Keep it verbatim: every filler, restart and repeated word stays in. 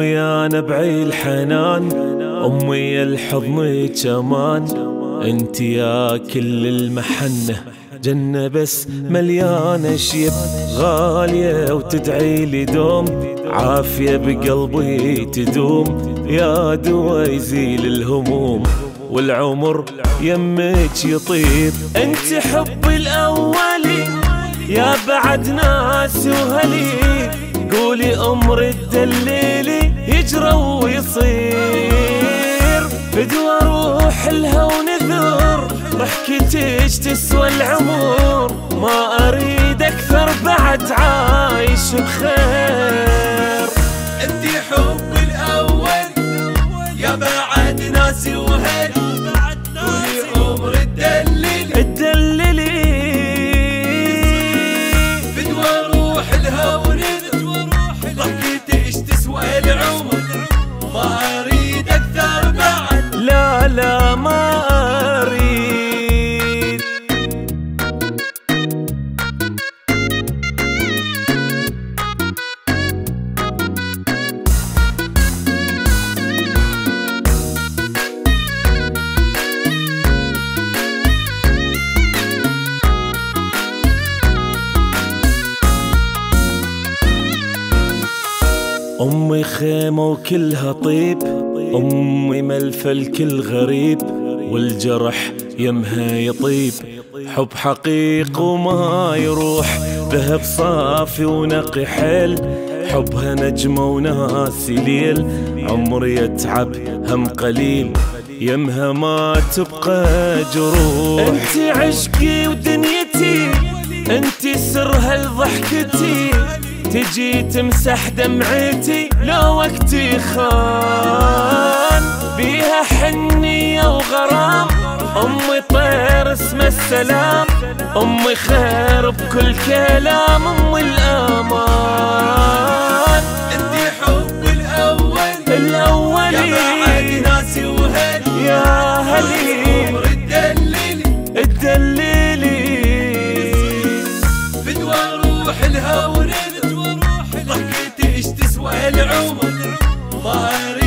مليانة بعيل حنان، أمي يا الحضن كمان، انت يا كل المحنة جنة بس مليانة شيب، غالية وتدعي لي دوم، عافية بقلبي تدوم، يا دوا يزيل الهموم والعمر يمك يطيب. انت حبي الاولي يا بعد ناس وهلي، قولي امر تدليلي يجرى ويصير، فدوى روح لها ونذر، ضحكتش تسوى العمر، ما اريد اكثر بعد عايش بخير. انت حبي الاول يا بعد ناسي وهلي، قولي امر تدللي تدللي، فدوى روح لها ونذر، ضحكتش تسوى العمر، ما اريد اكثر بعد، لا لا ما اريد. أمي خيمة وكلها طيب، أمي ملفى الكل غريب، والجرح يمها يطيب، حب حقيق وما يروح، ذهب صافي ونقي حيل، حبها نجمة وناسي ليل، عمري يتعب هم قليل، يمها ما تبقى جروح. انت عشقي ودنيتي، انت سر هالضحكتي، تجي تمسح دمعتي لو وقتي خان، بيها حنية وغرام، أمي طير اسم السلام، أمي خير بكل كلام، أمي الأمان. انت حبي الاول الأولي يا بعد ناسي وهلي، يا هلي امر تدللي تدللي، فدوى روح لها ونذر، ضحكتش تسوى العمر، ما